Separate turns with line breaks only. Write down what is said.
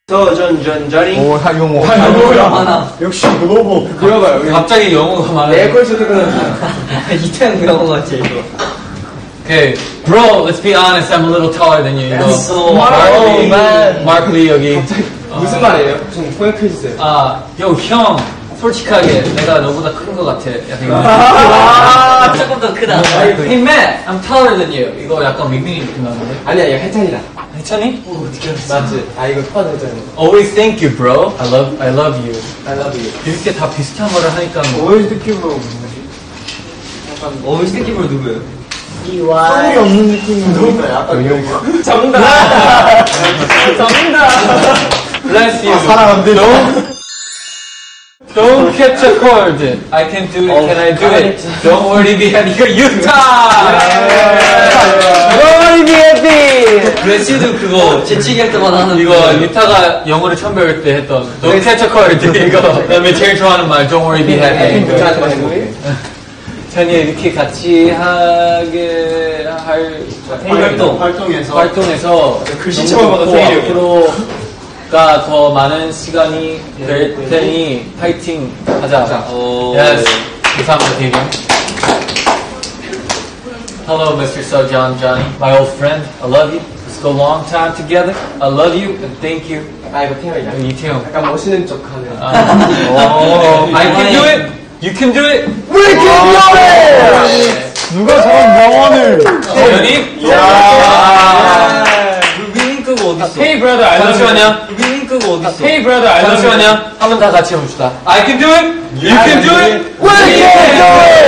저전전전이.
오, 용어.
많아.
역시 글로버. 이거 봐요.
갑자기 영어가 많아.
내 걸 선택하는.
이태양 영어가 제일 좋아.
Okay, bro, let's be honest, I'm a little taller than you.
That's so
Mark Lee 여기.
무슨 말이에요? 좀 포획해주세요.
형, 솔직하게 내가 너보다 큰 거 같아.
아, 조금 더 크다.
Hey Matt, I'm taller than you. 이거 약간 밍밍이 이렇게 나는데.
아니야, 이거 해찬이다.
해찬이?
어떻게 알았어?
맞지? 이거 터져 해찬이.
Always thank you, bro. I love you.
I love you.
이렇게 다 비슷한 거를 하니까
오해지 느낌으로 뭐지?
어휘 느낌으로 누구예요?
소리 없는 느낌으로. 약간 이런 거.
정답!
Bless you.
사랑한대.
Don't catch a cold. I can do it. Can I do it? Don't worry, be happy. 이거 유타. Don't worry, be happy.
레시도 그거 재치기 할 때마다 하는
이거 유타가 영어를 처음 배울 때 했던 Don't catch a cold. 이거. 그다음에 제일 좋아하는 말 Don't worry, be happy. 찬이 이렇게 같이 하게 할 활동에서
글씨체험마다 생일이요.
앞으로가 더 많은 시간이 될 테니 파이팅 하자. Yes. 감사합니다, 대리. Hello, Mr. Sojan Johnny, my old friend. I love you. Let's go long time together. I love you and thank you.
이거 태영이다.
이태영.
약간 멋있는 척 하는.
I can do it. You can do it.
We can do it! 누가 저런 명언을.
대현이?
위인 끄고 어딨어?
Hey brother, I love you. 잠시만요.
위인 끄고 어딨어?
Hey brother, I love you. 잠시만요. 한 번 다 같이 해봅시다. I can do it. You can do it. We can do it.